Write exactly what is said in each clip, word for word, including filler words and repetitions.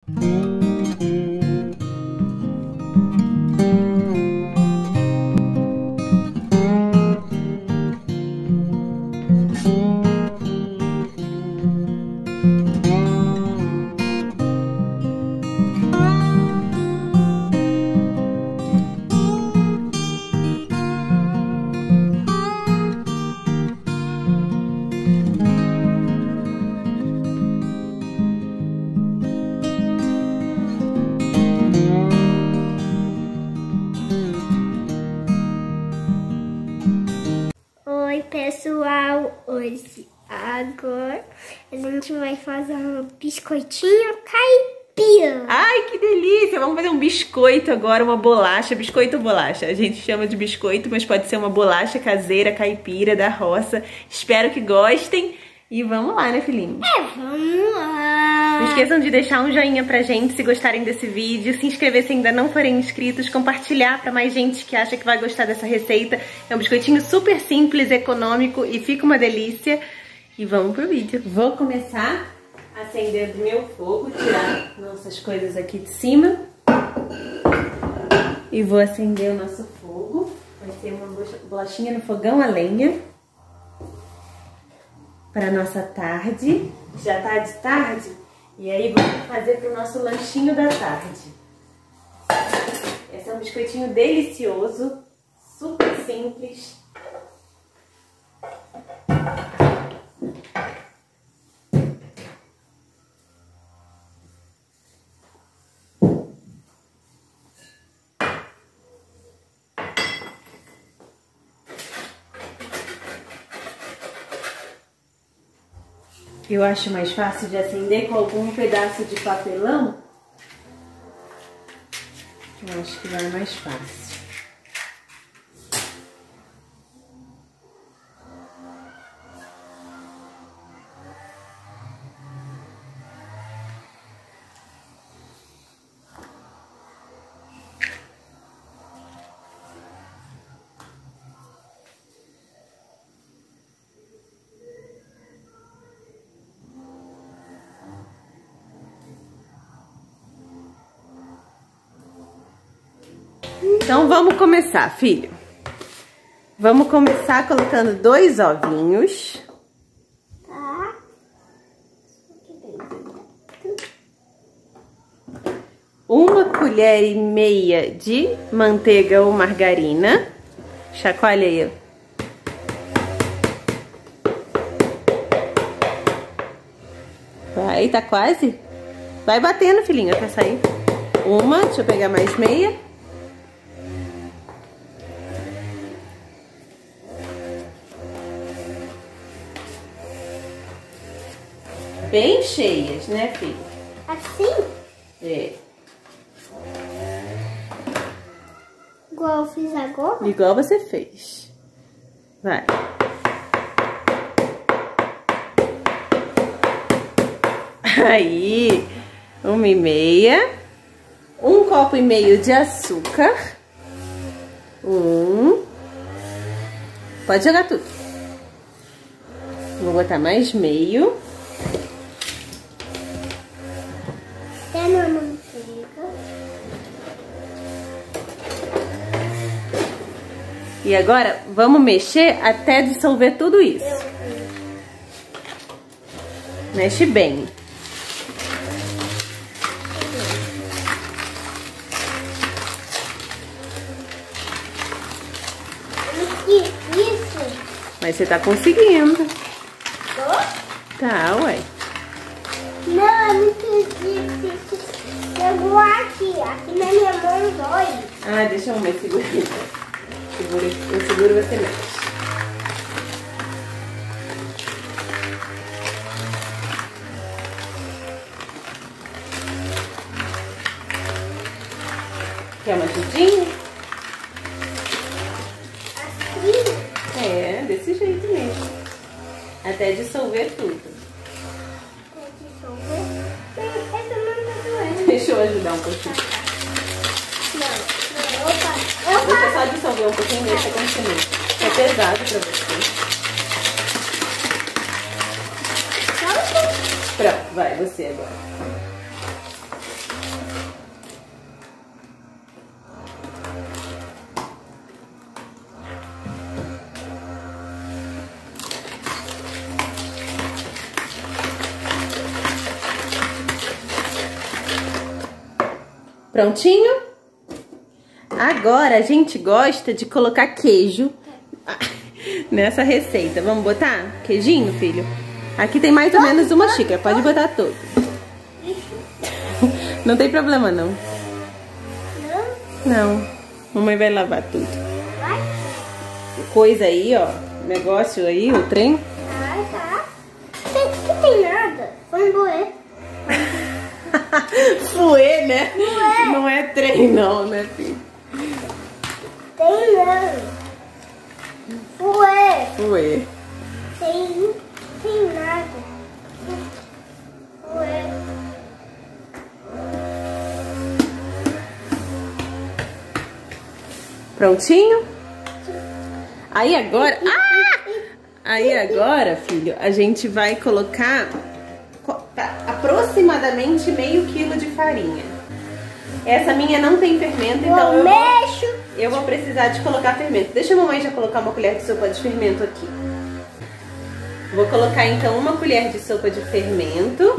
Oi pessoal, hoje agora a gente vai fazer um biscoitinho caipira. Ai, que delícia! Vamos fazer um biscoito agora, uma bolacha, biscoito ou bolacha. A gente chama de biscoito, mas pode ser uma bolacha caseira, caipira, da roça. Espero que gostem e vamos lá, né, filhinho? É, vamos lá! Não esqueçam de deixar um joinha pra gente se gostarem desse vídeo, se inscrever se ainda não forem inscritos, compartilhar pra mais gente que acha que vai gostar dessa receita. É um biscoitinho super simples, econômico e fica uma delícia. E vamos pro vídeo. Vou começar acendendo meu fogo, tirar nossas coisas aqui de cima. E vou acender o nosso fogo. Vai ser uma bolachinha no fogão a lenha. Para nossa tarde. Já tá de tarde. E aí vamos fazer pro nosso lanchinho da tarde. Esse é um biscoitinho delicioso, super simples. Eu acho mais fácil de acender com algum pedaço de papelão. Eu acho que vai mais fácil. Então vamos começar, filho. Vamos começar colocando dois ovinhos. Tá. Uma colher e meia de manteiga ou margarina. Chacoalha aí. Vai, tá quase. Vai batendo, filhinha, até sair. Uma, deixa eu pegar mais meia. Bem cheias, né, filho? Assim? É. Igual eu fiz agora? Igual você fez. Vai. Aí, uma e meia. Um copo e meio de açúcar. Um. Pode jogar tudo. Vou botar mais meio. Até na manteiga. E agora, vamos mexer até dissolver tudo isso. Mexe bem. Isso. Mas você tá conseguindo. Tô? Tá, ué. Não, eu não acredito. Chegou aqui, aqui na minha mão dói. Ah, deixa eu ver, segura aqui. Segura, eu seguro, você mexe. Quer uma ajudinha? Assim? É, desse jeito mesmo. Até dissolver tudo. Até dissolver? Essa não tá doendo. Deixa eu ajudar um pouquinho. Não, não, opa, opa. Deixa só dissolver um pouquinho, deixa continuar. É pesado pra você. Pronto, vai, você agora. Prontinho? Agora a gente gosta de colocar queijo nessa receita. Vamos botar queijinho, filho? Aqui tem mais ou menos uma xícara, pode botar todo. Não tem problema, não. Não. Mamãe vai lavar tudo. Coisa aí, ó. Negócio aí, o trem. Ah, tá. Não tem nada. Foi moer. Fuê, né? Fuê. Não é trem, não, né, filho? Tem não. Fuê. Fuê. Tem, tem nada. Fuê. Prontinho? Aí agora... Ah! Aí agora, filho, a gente vai colocar aproximadamente meio quilo de farinha. Essa minha não tem fermento, então eu vou, eu vou precisar de colocar fermento. Deixa a mamãe já colocar uma colher de sopa de fermento aqui. Vou colocar então uma colher de sopa de fermento.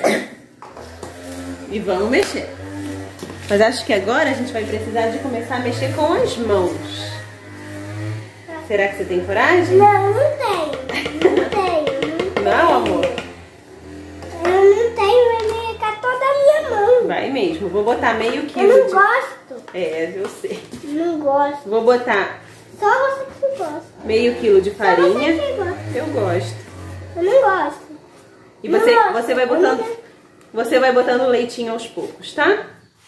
E vamos mexer. Mas acho que agora a gente vai precisar de começar a mexer com as mãos. Será que você tem coragem? Não, não tenho. Não tenho. Não, amor? Eu não tenho, vai mecar toda a minha mão. Vai mesmo. Vou botar meio quilo. Eu não de... gosto. É, eu sei. Não gosto. Vou botar... Só você que gosta. Meio quilo de farinha. Só você que gosta. Eu gosto. Eu não gosto. E você, Não gosto. você vai botando... Você vai botando leitinho aos poucos, tá?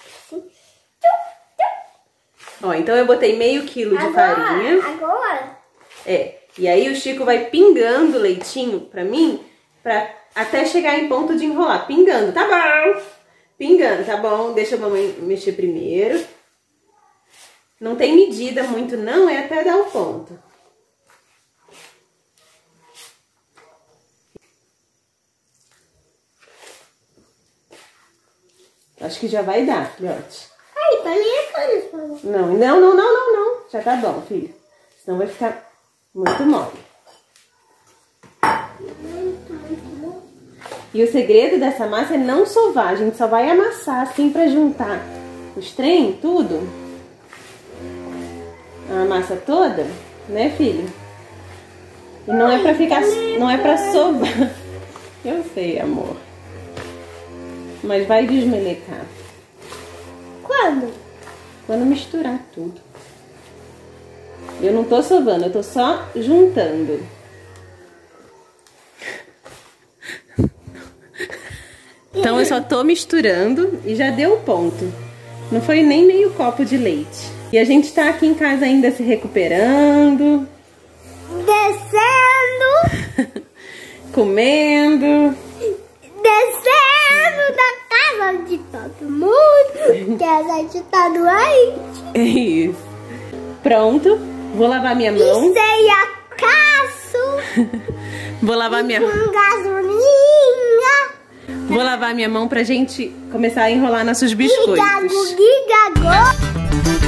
Ó, então eu botei meio quilo de agora, farinha. Agora? É. E aí o Chico vai pingando leitinho pra mim, pra até chegar em ponto de enrolar. Pingando, tá bom? Pingando, tá bom? Deixa a mamãe mexer primeiro. Não tem medida muito não, é até dar o ponto. Acho que já vai dar, filhote. Ai, pra minha cara, por favor. Não, não, não, não, não, não. Já tá bom, filho. Senão vai ficar muito mole. Muito, muito bom. E o segredo dessa massa é não sovar. A gente só vai amassar assim pra juntar os trem, tudo. A massa toda, né, filho? E não é pra ficar, não é pra sovar. Eu sei, amor. Mas vai desmelecar. Quando? Quando misturar tudo. Eu não tô sovando, eu tô só juntando. Então eu só tô misturando e já deu o ponto. Não foi nem meio copo de leite. E a gente tá aqui em casa ainda se recuperando. Descendo. Comendo. Descendo da casa de todo mundo. Que a gente tá doente. É isso. Pronto. Vou lavar minha mão. E sem acaso. Vou lavar minha mão. Com gasolina. Vou lavar minha mão pra gente começar a enrolar nossos biscoitos. Gigago, gigago.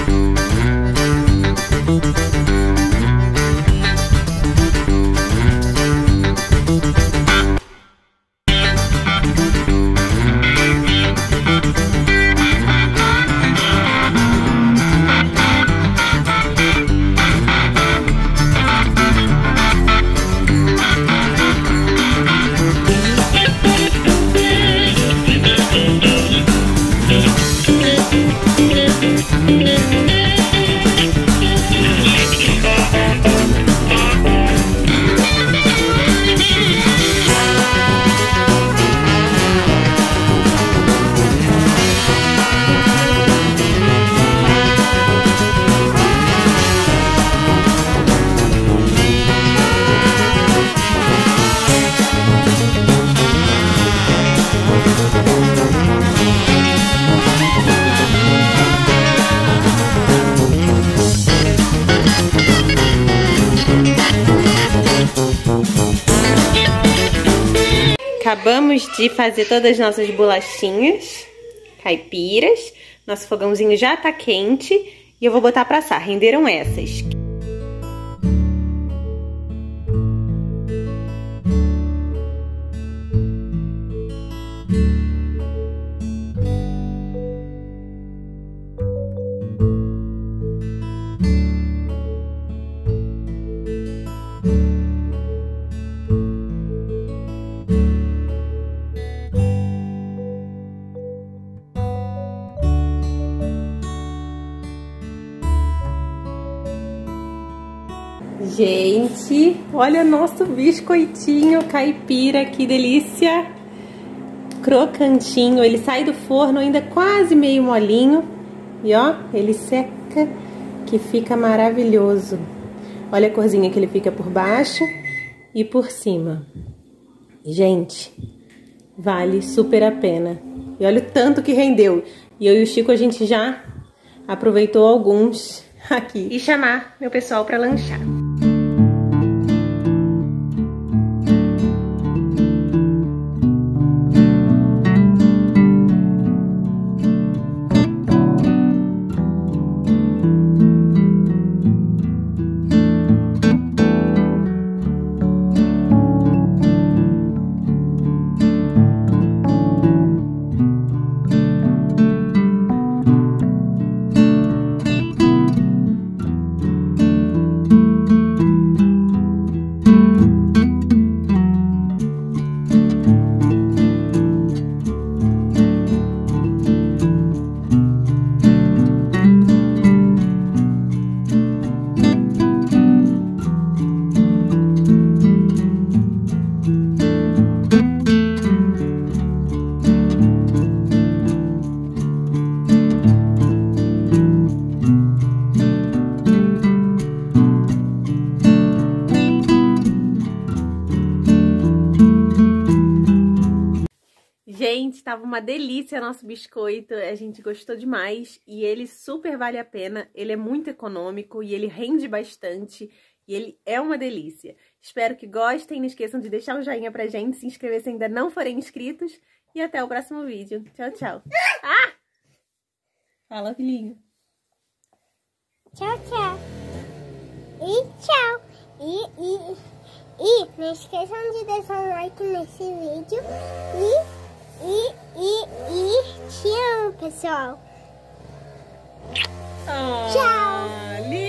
Acabamos de fazer todas as nossas bolachinhas caipiras. Nosso fogãozinho já tá quente e eu vou botar pra assar. Renderam essas. Gente, olha nosso biscoitinho caipira, que delícia! Crocantinho, ele sai do forno ainda quase meio molinho. E ó, ele seca, que fica maravilhoso. Olha a corzinha que ele fica por baixo e por cima. Gente, vale super a pena. E olha o tanto que rendeu. E eu e o Chico, a gente já aproveitou alguns aqui. E chamar meu pessoal para lanchar. Gente, tava uma delícia nosso biscoito, a gente gostou demais e ele super vale a pena, ele é muito econômico e ele rende bastante e ele é uma delícia. Espero que gostem, não esqueçam de deixar um joinha pra gente, se inscrever se ainda não forem inscritos e até o próximo vídeo. Tchau, tchau. Ah! Fala, filhinho. Tchau, tchau. E tchau. E, e, e não esqueçam de deixar um like nesse vídeo e... E, e, e, te amo, pessoal. Oh, tchau.